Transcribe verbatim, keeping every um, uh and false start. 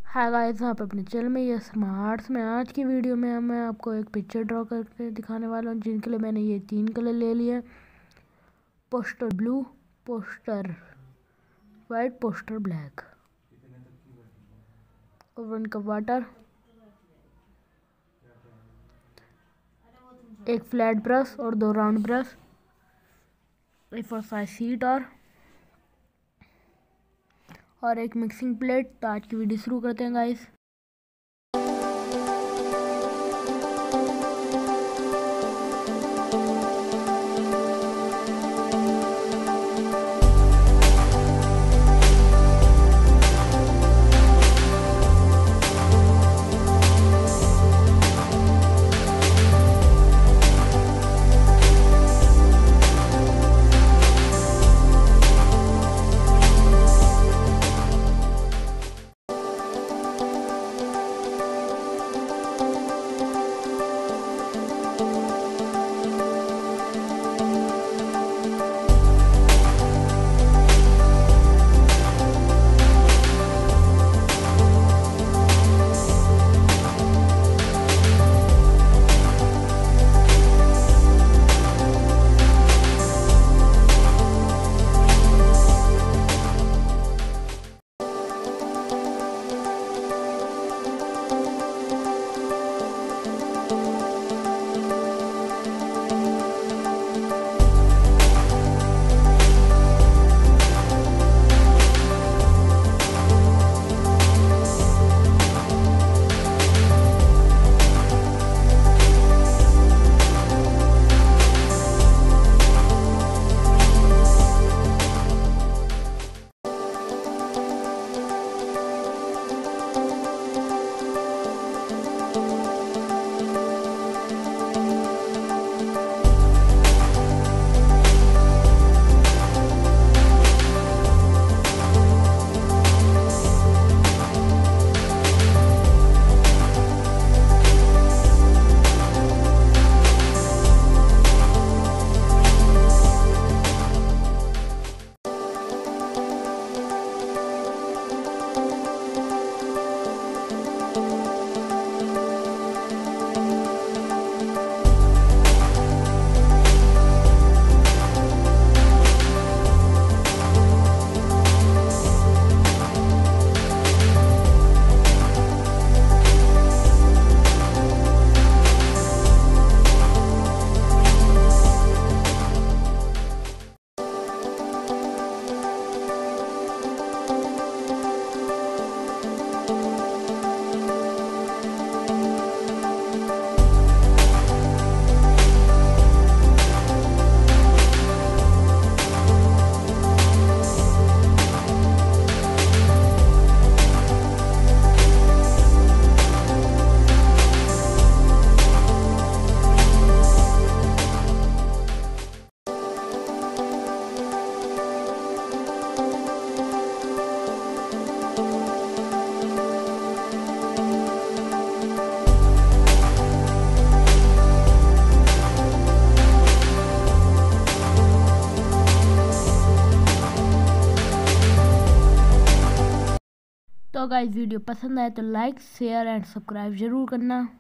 Hi guys, यहाँ पे अपने चैनल में ये स्मार्ट्स में आज की वीडियो में मैं आपको एक पिक्चर ड्रॉ करके दिखाने वाला हूँ, जिनके लिए मैंने ये तीन कलर ले लिए। Poster blue, poster white, poster black और वन कप वाटर, एक फ्लैट ब्रश और दो round brush, A four size sheet और और एक मिक्सिंग प्लेट। तो आज की वीडियो शुरू करते हैं गाइस। तो गाइस, वीडियो पसंद आए तो लाइक, शेयर एंड सब्सक्राइब जरूर करना।